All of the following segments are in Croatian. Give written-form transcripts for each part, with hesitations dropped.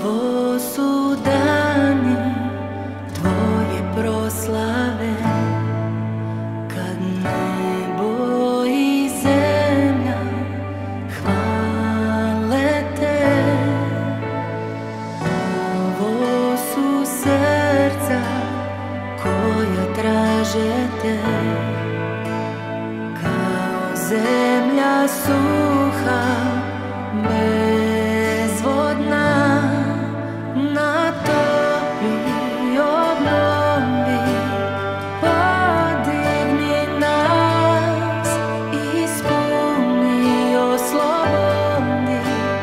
Ovo su dani tvoje proslave, kad nebo i zemlja hvale te. Ovo su srca koja traže te, kao zemlja suha, bezvodna. Natopi i obnovi, podigni nas, ispuni, oslobodi.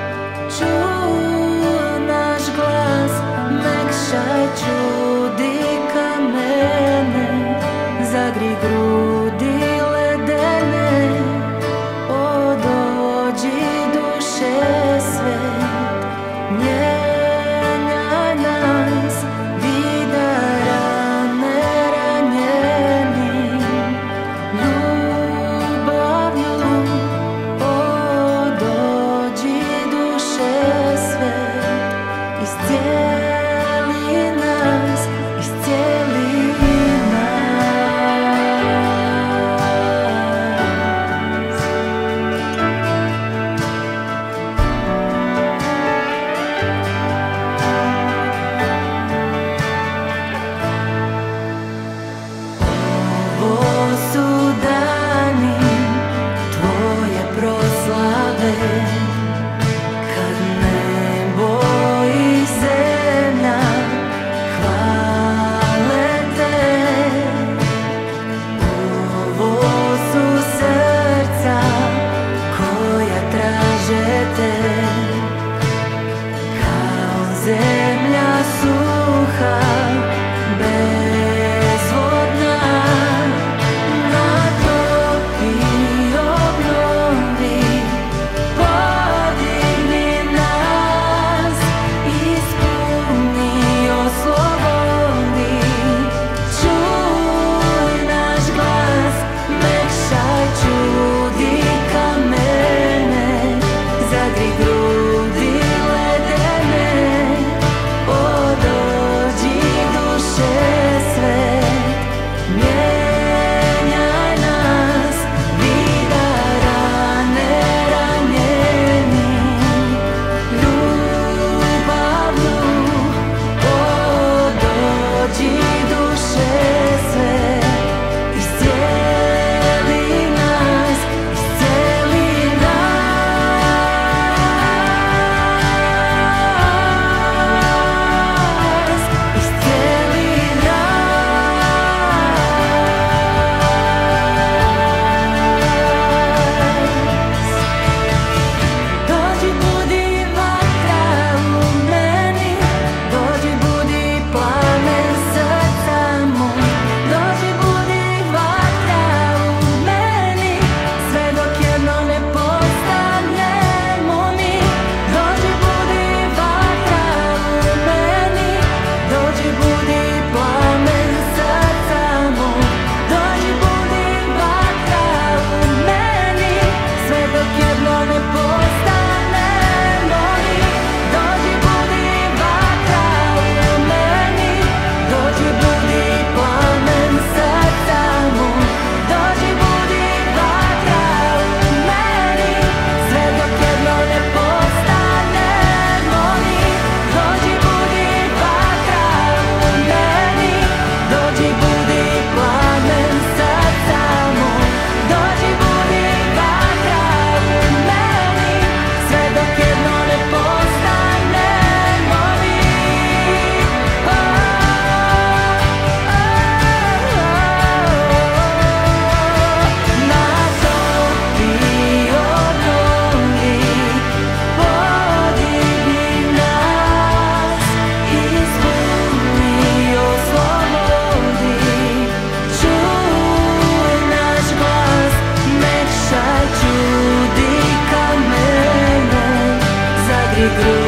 Čuj naš glas, mekšaj čudi kamene, zagri grudi ledene. O, dođi duše svet, mijenjaj nas, vida rane ranjenim ljubavlju. O, dođi duše svet, iscijeli nas, iscijeli zemlja suha, bezvodna. Natopi i obnovi, podigni nas, ispuni, oslobodi. Čuj naš glas, mekšaj čudi kamene, zagri grudi ledene. O, dođi duše svet, mijenjaj nas, vida rane ranjenim ljubavlju. O, dođi duše svet, iscijeli nas, iscijeli nas, iscijeli nas. Dođi, budi vatra u meni, dođi, budi plamen srca moj. Dođi, budi vatra u meni, sve dok jedno ne postanemo mi. Dođi, budi vatra u meni, dođi, budi plamen srca moj. Dođi, budi vatra u meni, sve dok jedno ne postanemo mi. Dođi, budi vatra u meni, dođi, budi plamen srca moj. Dođi, budi vatra u meni, sve dok jedno ne postanemo mi. Dođi, budi vatra u meni, dođi, budi plamen srca moj. Dođi, budi vatra u meni, sve dok jedno ne postanemo mi. Natopi i obnovi, podigni nas, ispuni, oslobodi. Čuj naš glas, mekšaj čudi kamene, zagri grudi